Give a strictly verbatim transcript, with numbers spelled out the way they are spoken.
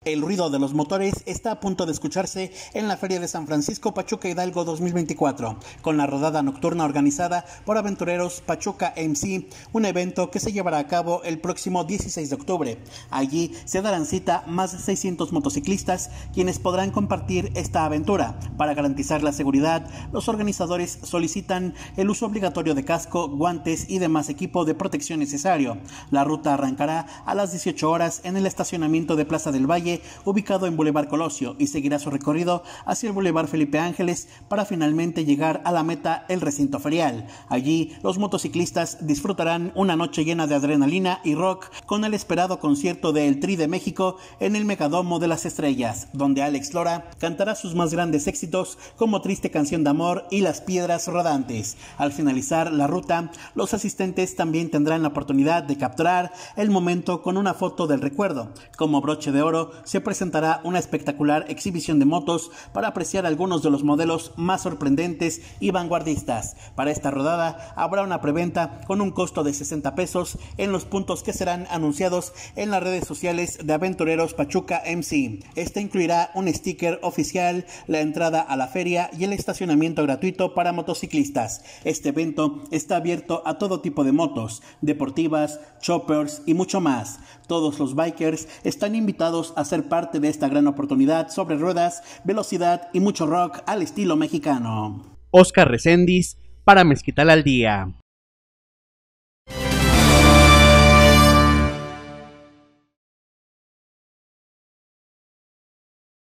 El ruido de los motores está a punto de escucharse en la Feria de San Francisco Pachuca Hidalgo dos mil veinticuatro, con la rodada nocturna organizada por Aventureros Pachuca M C, un evento que se llevará a cabo el próximo dieciséis de octubre. Allí se darán cita más de seiscientos motociclistas, quienes podrán compartir esta aventura. Para garantizar la seguridad, los organizadores solicitan el uso obligatorio de casco, guantes y demás equipo de protección necesario. La ruta arrancará a las dieciocho horas en el estacionamiento de Plaza del Valle, ubicado en Boulevard Colosio, y seguirá su recorrido hacia el Boulevard Felipe Ángeles para finalmente llegar a la meta, el recinto ferial. Allí los motociclistas disfrutarán una noche llena de adrenalina y rock con el esperado concierto de El Tri de México en el Megadomo de las Estrellas, donde Alex Lora cantará sus más grandes éxitos como Triste Canción de Amor y Las Piedras Rodantes. Al finalizar la ruta, los asistentes también tendrán la oportunidad de capturar el momento con una foto del recuerdo. Como broche de oro, se presentará una espectacular exhibición de motos para apreciar algunos de los modelos más sorprendentes y vanguardistas. Para esta rodada habrá una preventa con un costo de sesenta pesos en los puntos que serán anunciados en las redes sociales de Aventureros Pachuca M C. Este incluirá un sticker oficial, la entrada a la feria y el estacionamiento gratuito para motociclistas. Este evento está abierto a todo tipo de motos, deportivas, choppers y mucho más. Todos los bikers están invitados a ser parte de esta gran oportunidad sobre ruedas, velocidad y mucho rock al estilo mexicano. Oscar Reséndiz para Mezquital al Día.